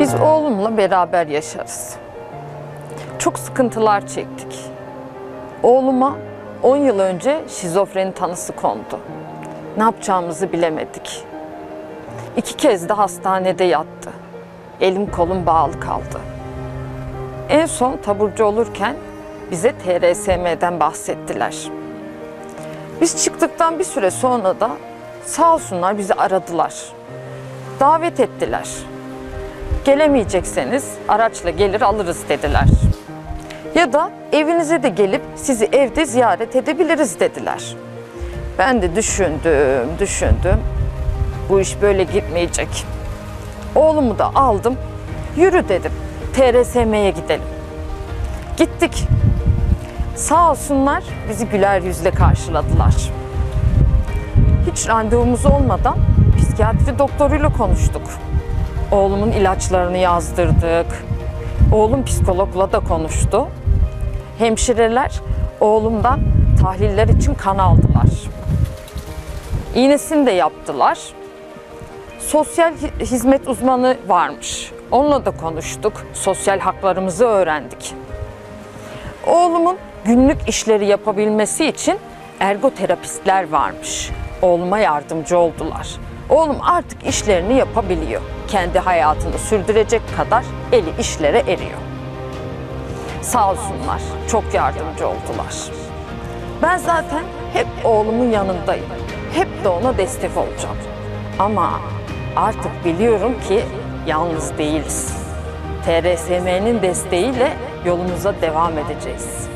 Biz oğlumla beraber yaşarız. Çok sıkıntılar çektik. Oğluma 10 yıl önce şizofreni tanısı kondu. Ne yapacağımızı bilemedik. 2 kez de hastanede yattı. Elim kolum bağlı kaldı. En son taburcu olurken bize TRSM'den bahsettiler. Biz çıktıktan bir süre sonra da sağ olsunlar bizi aradılar. Davet ettiler. Gelemeyecekseniz araçla gelir alırız dediler. Ya da evinize de gelip sizi evde ziyaret edebiliriz dediler. Ben de düşündüm. Bu iş böyle gitmeyecek. Oğlumu da aldım. Yürü dedim. TRSM'ye gidelim. Gittik. Sağ olsunlar bizi güler yüzle karşıladılar. Hiç randevumuz olmadan psikiyatri doktoruyla konuştuk. Oğlumun ilaçlarını yazdırdık. Oğlum psikologla da konuştu. Hemşireler oğlumdan tahliller için kan aldılar. İğnesini de yaptılar. Sosyal hizmet uzmanı varmış. Onunla da konuştuk. Sosyal haklarımızı öğrendik. Oğlumun günlük işleri yapabilmesi için ergoterapistler varmış. Oğluma yardımcı oldular. Oğlum artık işlerini yapabiliyor. Kendi hayatını sürdürecek kadar eli işlere eriyor. Sağ olsunlar, çok yardımcı oldular. Ben zaten hep oğlumun yanındayım. Hep de ona destek olacağım. Ama artık biliyorum ki yalnız değiliz. TRSM'nin desteğiyle yolumuza devam edeceğiz.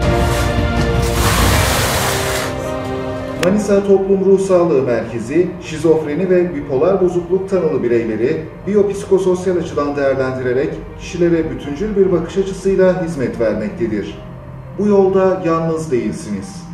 Manisa Toplum Ruh Sağlığı Merkezi, şizofreni ve bipolar bozukluk tanılı bireyleri biyopsikososyal açıdan değerlendirerek kişilere bütüncül bir bakış açısıyla hizmet vermektedir. Bu yolda yalnız değilsiniz.